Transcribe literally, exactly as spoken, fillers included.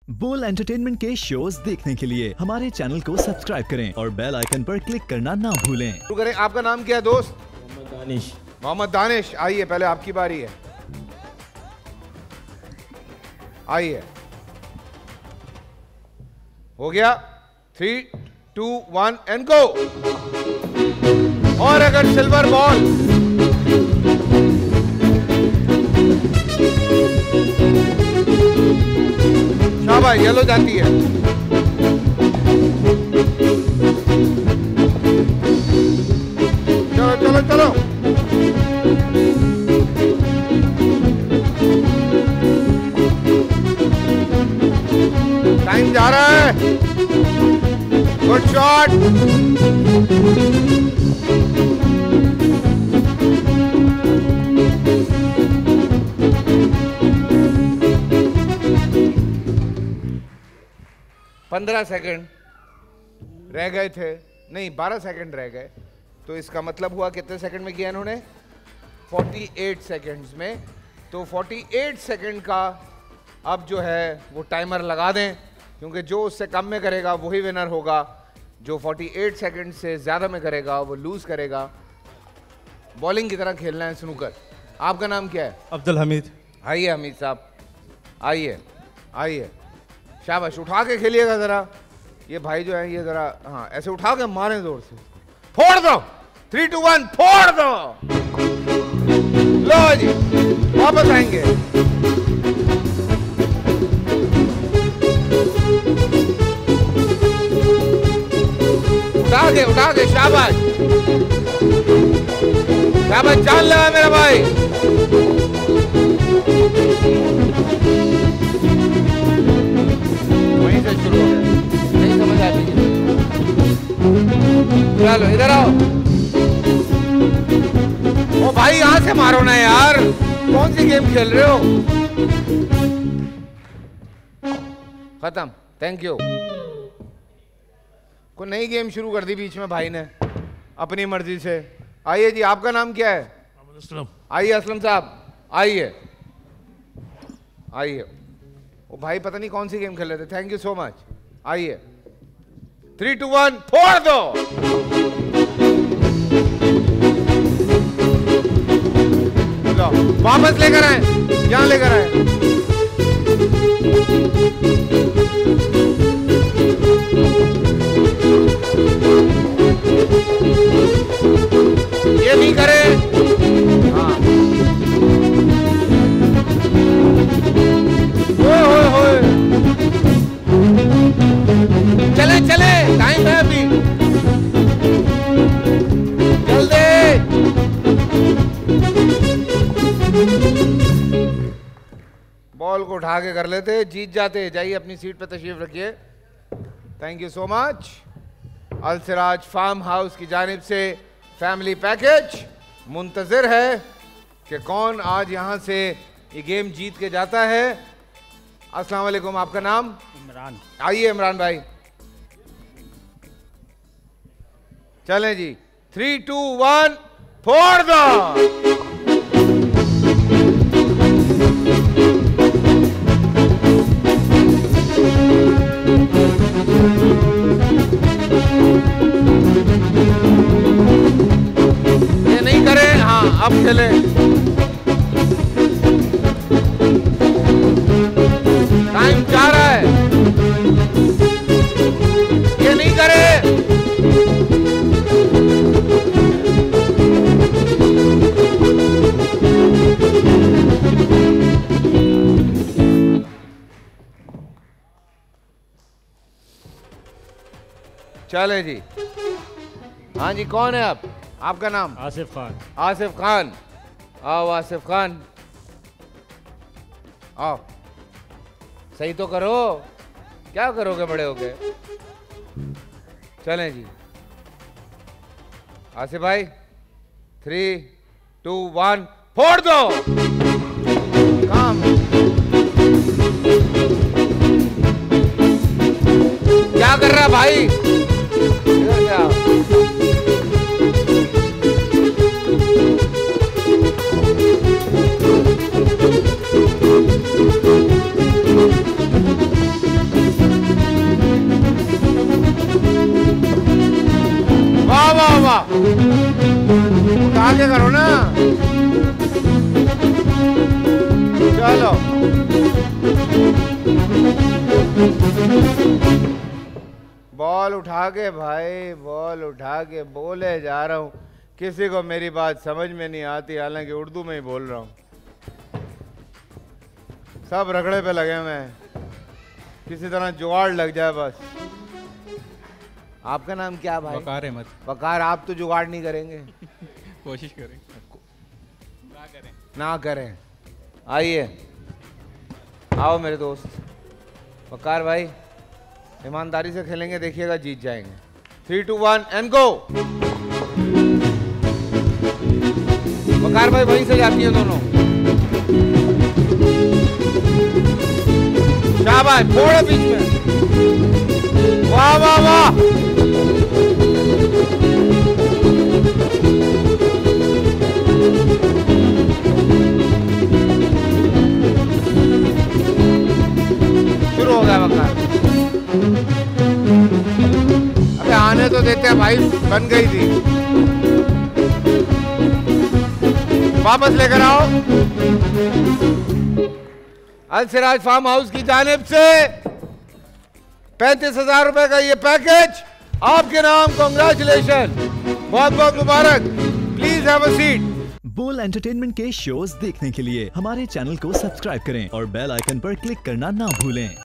बोल एंटरटेनमेंट के शोज देखने के लिए हमारे चैनल को सब्सक्राइब करें और बेल आइकन पर क्लिक करना ना भूलें। शुरू करें। आपका नाम क्या है दोस्त? मोहम्मद दानिश। मोहम्मद दानिश, आइए, पहले आपकी बारी है। आइए, हो गया। Three two one and go. और अगर सिल्वर बॉल शाबाश, येलो जाती है। चलो चलो चलो, टाइम जा रहा है। Good shot. पंद्रह सेकंड रह गए थे, नहीं बारह सेकंड रह गए, तो इसका मतलब हुआ कितने सेकंड में किया इन्होंने? अड़तालीस सेकंड्स में। तो अड़तालीस सेकंड का अब जो है वो टाइमर लगा दें, क्योंकि जो उससे कम में करेगा वही विनर होगा, जो अड़तालीस सेकंड से ज़्यादा में करेगा वो लूज करेगा। बॉलिंग की तरह खेलना है स्नूकर। आपका नाम क्या है? अब्दुल हमीद। आइए हमीद साहब, आइए आइए, शाबाश। उठा के खेलिएगा जरा, ये भाई जो है ये जरा, हाँ ऐसे उठा के मारें जोर से, फोड़ दो। थ्री टू वन, फोड़ दो। लो जी, वापस आएंगे। उठा के उठा के, शाबाश शाबाश, जान लगा मेरा भाई। वहीं से शुरू हो गया, नहीं समझ आती। चलो इधर आओ। ओ भाई यहां से मारो ना यार, कौन सी गेम खेल रहे हो? खत्म, थैंक यू। कोई नई गेम शुरू कर दी बीच में भाई ने अपनी मर्जी से। आइए जी, आपका नाम क्या है? असलम। आइए असलम साहब, आइए आइए। वो भाई पता नहीं कौन सी गेम खेल रहे थे। Thank you so much. आइए, थ्री टू वन, फोड़ दो। लो, वापस लेकर आए, यहां लेकर आए। ये नहीं करे, हाँ। ओए ओए ओए, चले चले, टाइम है अभी, जल्दी। बॉल को उठा के कर लेते, जीत जाते। जाइए अपनी सीट पे तशरीफ रखिए। Thank you so much. Al Siraj farm house की जानिब से फैमिली पैकेज मुंतजिर है कि कौन आज यहां से ये गेम जीत के जाता है। अस्सलाम वालेकुम, आपका नाम? इमरान। आइए इमरान भाई, चलें जी। थ्री टू वन, फोड़ दो। ये नहीं करे, हाँ अब खेले। टाइम जा रहा है, ये नहीं करे। चले जी। हाँ जी, कौन है आप? आपका नाम? आसिफ खान। आसिफ खान, आओ आसिफ खान, आओ। सही तो करो, क्या करोगे बड़े होके? चलें जी आसिफ भाई, थ्री टू वन, फोड़ दो। काम क्या कर रहा भाई? क्या बॉल उठा के भाई बॉल उठा के बोले जा रहा हूँ, किसी को मेरी बात समझ में नहीं आती, हालांकि उर्दू में ही बोल रहा हूँ। सब रगड़े पे लगे हुए हैं, किसी तरह जुगाड़ लग जाए बस। आपका नाम क्या भाई? वकार अहमद। वकार, आप तो जुगाड़ नहीं करेंगे? कोशिश करें ना करें ना करें। आइए, आओ मेरे दोस्त। वकार भाई ईमानदारी से खेलेंगे, देखिएगा जीत जाएंगे। Three two one and go. Waqar भाई वहीं से जाती है दोनों। शाबाश, फोड़े बीच में। वाह वाह वाह। शुरू हो गया वकार। अबे आने तो देते हैं भाई, बन गई थी। वापस लेकर आओ। अल सिराज फार्म हाउस की जानिब से पैंतीस हजार रुपए का ये पैकेज आपके नाम। कांग्रेचुलेशन, बहुत बहुत मुबारक। Please have a seat. Bol Entertainment के शोज देखने के लिए हमारे चैनल को सब्सक्राइब करें और बेल आइकन पर क्लिक करना ना भूलें।